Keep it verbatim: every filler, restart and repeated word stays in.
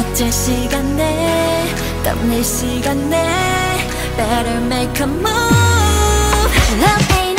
제 시간에 땀낼 시간에 Better make a move. Love ain't